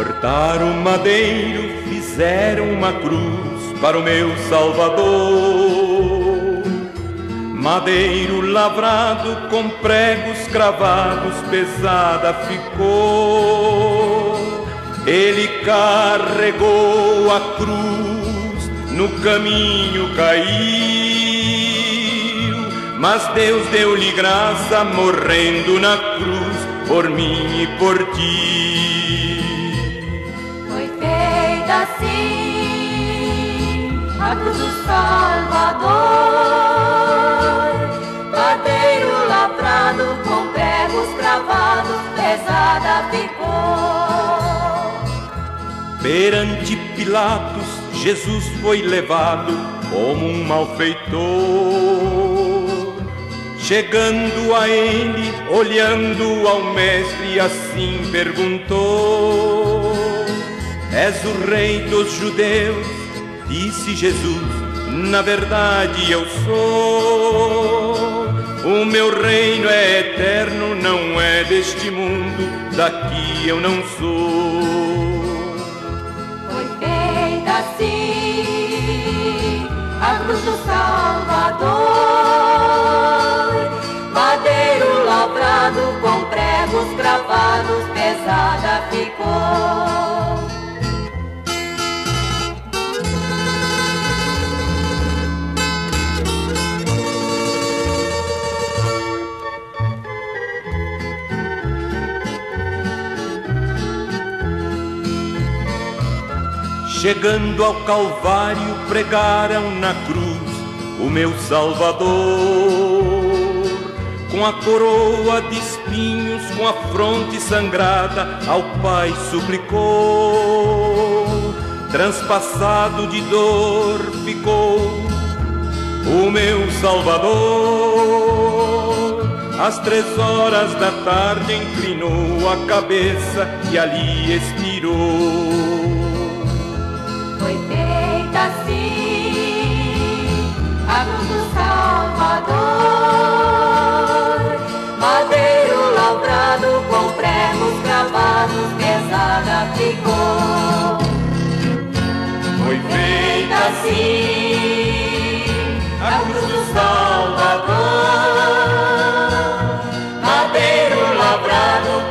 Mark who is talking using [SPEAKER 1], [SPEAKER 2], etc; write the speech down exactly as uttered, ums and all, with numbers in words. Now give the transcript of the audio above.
[SPEAKER 1] Cortaram o madeiro, fizeram uma cruz para o meu Salvador. Madeiro lavrado com pregos cravados, pesada ficou. Ele carregou a cruz, no caminho caiu, mas Deus deu-lhe graça, morrendo na cruz, por mim e por ti.
[SPEAKER 2] Foi feita assim a cruz do Salvador, madeiro lavrado com pregos cravados, pesada ficou.
[SPEAKER 1] Perante Pilatos, Jesus foi levado como um malfeitor. Chegando a ele, olhando ao mestre, assim perguntou: És o rei dos judeus? Disse Jesus: Na verdade eu sou. O meu reino é eterno, não é deste mundo, daqui eu não sou.
[SPEAKER 2] Assim, a cruz do Salvador, madeiro lavrado com pregos cravados, pesada ficou.
[SPEAKER 1] Chegando ao Calvário, pregaram na cruz o meu Salvador. Com a coroa de espinhos, com a fronte sangrada, ao Pai suplicou. Transpassado de dor ficou o meu Salvador. Às três horas da tarde inclinou a cabeça e ali expirou.
[SPEAKER 2] Foi feita assim a cruz do Salvador, madeiro lavrado com pregos cravados, pesada ficou.
[SPEAKER 1] Foi feita
[SPEAKER 2] assim a cruz do Salvador, madeiro lavrado